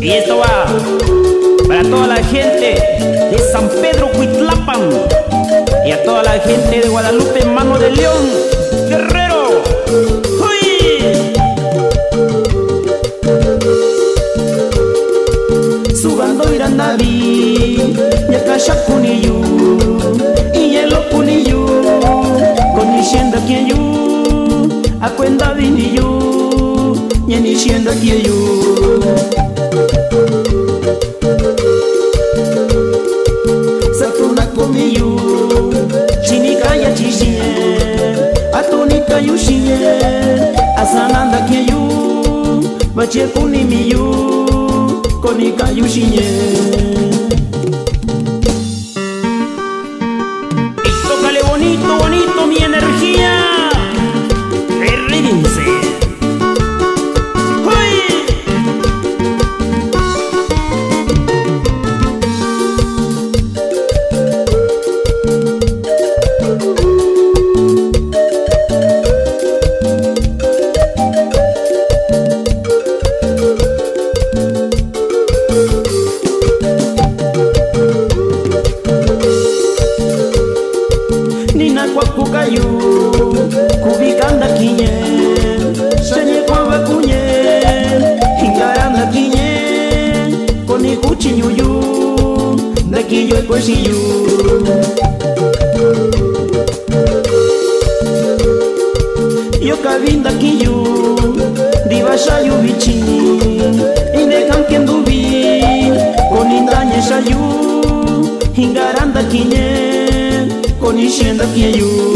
Y esto va para toda la gente de San Pedro Cuitlapan y a toda la gente de Guadalupe, Mano de León, Guerrero. ¡Uy! Subando Irandaví, Yakasha Kuniyu, y Yelo Kuniyu, Konishenda Kieyu, Acuenda Viniyu, Yenishenda Kieyu. Satuna Komiyu, Chinikaya Chishiye, Atonika Yushiye, Asananda Kieyu, Bache Kunimiyu, Konika Yushiye. Y tócale bonito, bonito mi energía. Rídense. Nina Kwakukayu, Kubikanda Kinye, Shanye Kwabakunye, Hingaranda Kinye, Konikuchi Nyuyu, Dakiyo Ekweshiyu. Yokavinda Kiyu, Divashayu Bichi, Indekan Kendubi, Konindanye Shayu, Hingaranda Kinye, Konishenda Kieyu.